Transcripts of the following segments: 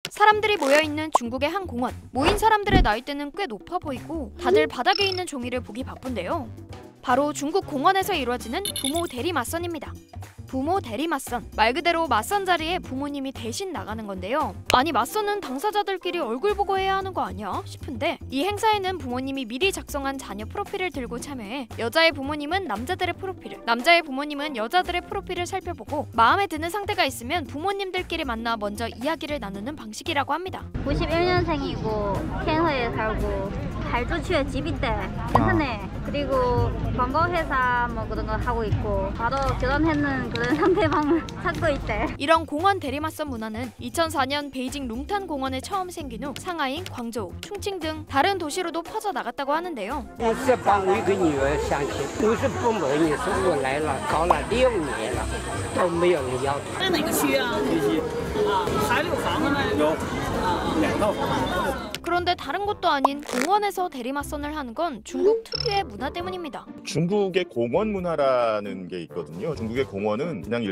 사람들이 모여있는 중국의 한 공원. 모인 사람들의 나이대는 꽤 높아 보이고 다들 바닥에 있는 종이를 보기 바쁜데요. 바로 중국 공원에서 이루어지는 부모 대리 맞선입니다. 부모 대리 맞선, 말 그대로 맞선 자리에 부모님이 대신 나가는 건데요. 아니 맞선은 당사자들끼리 얼굴 보고 해야 하는 거 아니야? 싶은데 이 행사에는 부모님이 미리 작성한 자녀 프로필을 들고 참여해 여자의 부모님은 남자들의 프로필을, 남자의 부모님은 여자들의 프로필을 살펴보고 마음에 드는 상대가 있으면 부모님들끼리 만나 먼저 이야기를 나누는 방식이라고 합니다. 91년생이고 캔서에 살고 발주취에 집이 있대. 괜찮네. 그리고 광고회사 뭐 그런 거 하고 있고 바로 결혼했는 그런 상대방을 찾고 있대. 이런 공원 대리맞선 문화는 2004년 베이징 룽탄 공원에 처음 생긴 후 상하이, 광저우, 충칭 등 다른 도시로도 퍼져나갔다고 하는데요. 我这帮我一个女儿相亲，50不满意，说我来了，搞了6年了，都没有人要。 在哪个区啊？西溪啊，还有房子吗？有2套房。 그런데 다른 곳도 아닌 공원에서 대리맞선을 하는 건 중국 특유의 문화 때문입니다. 중국의 공원 문화라는 게 있거든요. 중국의 공원은 그냥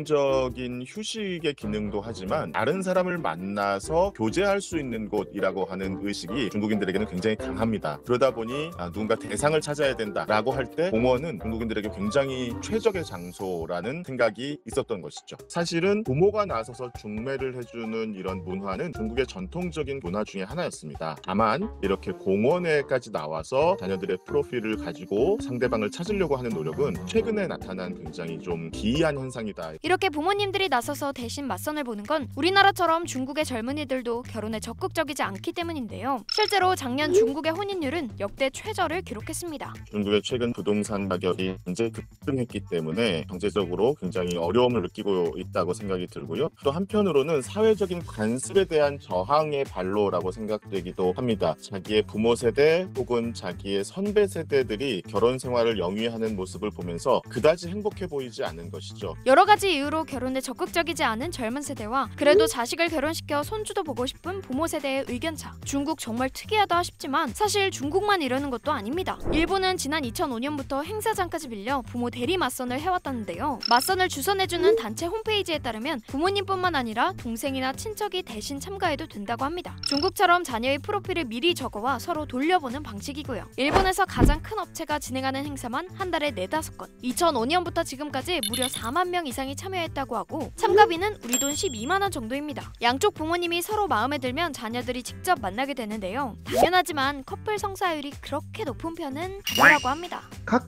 일상적인 휴식의 기능도 하지만 다른 사람을 만나서 교제할 수 있는 곳이라고 하는 의식이 중국인들에게는 굉장히 강합니다. 그러다 보니 누군가 대상을 찾아야 된다라고 할 때 공원은 중국인들에게 굉장히 최적의 장소라는 생각이 있었던 것이죠. 사실은 부모가 나서서 중매를 해주는 이런 문화는 중국의 전통적인 문화 중에 하나였습니다. 다만 이렇게 공원에까지 나와서 자녀들의 프로필을 가지고 상대방을 찾으려고 하는 노력은 최근에 나타난 굉장히 좀 기이한 현상이다. 이렇게 부모님들이 나서서 대신 맞선을 보는 건 우리나라처럼 중국의 젊은이들도 결혼에 적극적이지 않기 때문인데요. 실제로 작년 중국의 혼인율은 역대 최저를 기록했습니다. 중국의 최근 부동산 가격이 굉장히 급등했기 때문에 경제적으로 굉장히 어려움을 느끼고 있다고 생각이 들고요. 또 한편으로는 사회적인 관습에 대한 저항의 발로라고 생각되기도 합니다. 자기의 부모 세대 혹은 자기의 선배 세대들이 결혼 생활을 영위하는 모습을 보면서 그다지 행복해 보이지 않는 것이죠. 여러 가지 이유로 결혼에 적극적이지 않은 젊은 세대와 그래도 자식을 결혼시켜 손주도 보고 싶은 부모 세대의 의견차. 중국 정말 특이하다 싶지만 사실 중국만 이러는 것도 아닙니다. 일본은 지난 2005년부터 행사장까지 빌려 부모 대리 맞선을 해왔다는데요. 맞선을 주선해주는 단체 홈페이지에 따르면 부모님뿐만 아니라 동생이나 친척이 대신 참가해도 된다고 합니다. 중국처럼 자녀의 프로필을 미리 적어와 서로 돌려보는 방식이고요. 일본에서 가장 큰 업체가 진행하는 행사만 한 달에 4-5건, 2005년부터 지금까지 무려 4만 명 이상이 참여했다고 하고 참가비는 우리 돈 12만 원 정도입니다. 양쪽 부모님이 서로 마음에 들면 자녀들이 직접 만나게 되는데요. 당연하지만 커플 성사율이 그렇게 높은 편은 아니라고 합니다.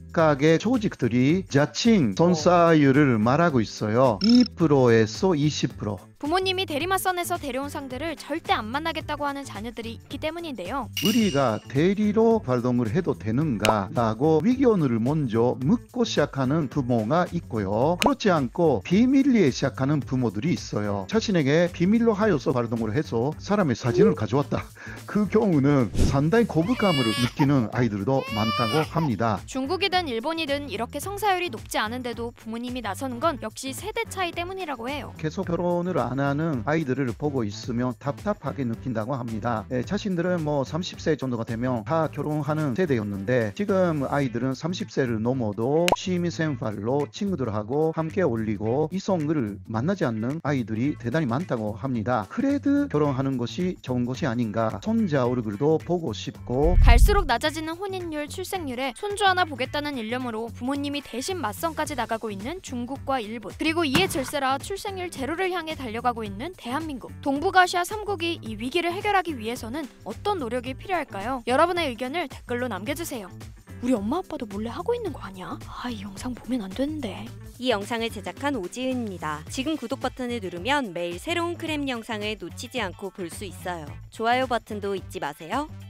각각의 조직들이 자칭 성사율을 말하고 있어요. 2%에서 20%. 부모님이 대리맞선에서 데려온 상대를 절대 안 만나겠다고 하는 자녀들이 있기 때문인데요. 우리가 대리로 활동을 해도 되는가 라고 의견을 먼저 묻고 시작하는 부모가 있고요. 그렇지 않고 비밀리에 시작하는 부모들이 있어요. 자신에게 비밀로 하여서 활동을 해서 사람의 사진을 가져왔다. 그 경우는 상당히 거부감을 느끼는 아이들도 많다고 합니다. 중국이든 일본이든 이렇게 성사율이 높지 않은데도 부모님이 나서는 건 역시 세대 차이 때문이라고 해요. 계속 결혼을 안 하는 아이들을 보고 있으면 답답하게 느낀다고 합니다. 자신들은 30세 정도가 되면 다 결혼하는 세대였는데 지금 아이들은 30세를 넘어도 취미생활로 친구들하고 함께 어울리고 이성을 만나지 않는 아이들이 대단히 많다고 합니다. 그래도 결혼하는 것이 좋은 것이 아닌가. 손자 얼굴도 보고 싶고. 갈수록 낮아지는 혼인율, 출생률에 손주 하나 보겠다는 일념으로 부모님이 대신 맞선까지 나가고 있는 중국과 일본, 그리고 이에 질세라 출생률 제로를 향해 달려가고 있는 대한민국. 동북아시아 3국이 이 위기를 해결하기 위해서는 어떤 노력이 필요할까요? 여러분의 의견을 댓글로 남겨주세요. 우리 엄마 아빠도 몰래 하고 있는 거 아니야? 이 영상 보면 안 되는데. 이 영상을 제작한 오지은입니다. 지금 구독 버튼을 누르면 매일 새로운 크랩 영상을 놓치지 않고 볼 수 있어요. 좋아요 버튼도 잊지 마세요.